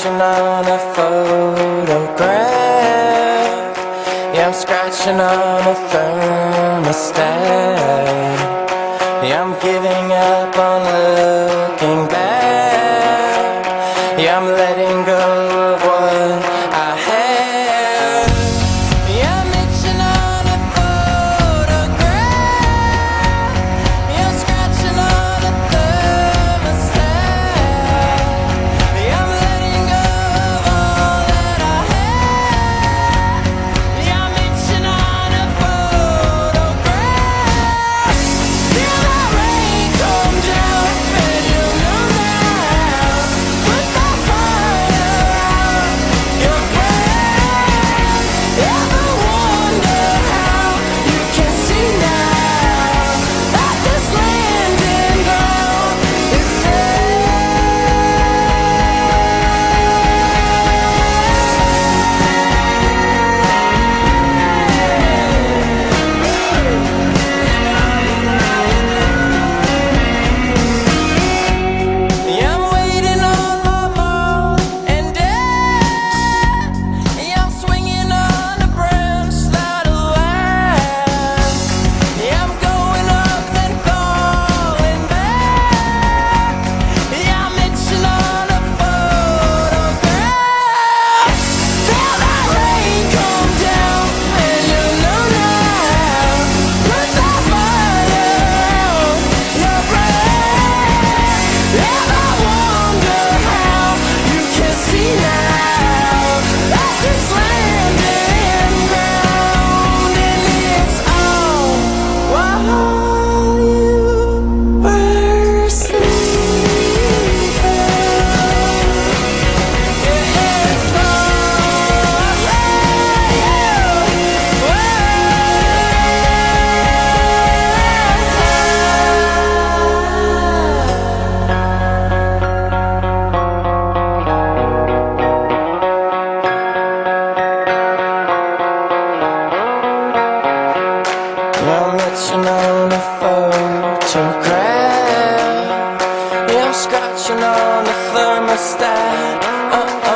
itching on a photograph. Yeah, I'm scratching on a thermostat. Yeah, I'm giving up on looking back. Yeah, I'm letting go of what I had. Yeah, I'm itching on a photograph. Yeah, I'm scratching on a thermostat. Yeah, I'm letting go of all that I had. Yeah, I'm itching on a photograph. Feel that rain come down, and you'll know now. Put that fire out your breath. Ever wonder how you can see now that this landing ground is Yeah, I'm waiting on my mom and dad. Yeah, I'm swinging on a branch that'll last. Yeah, I'm going up then falling back. Yeah, I'm itching on a photograph. Feel that rain come down, and you'll know now. Put that fire out your breath. Ever wonder how you can see now that this landing ground, and it's all while you were sleeping. Yeah, it's all I'm itching on a photograph. Yeah, I'm scratching on the thermostat.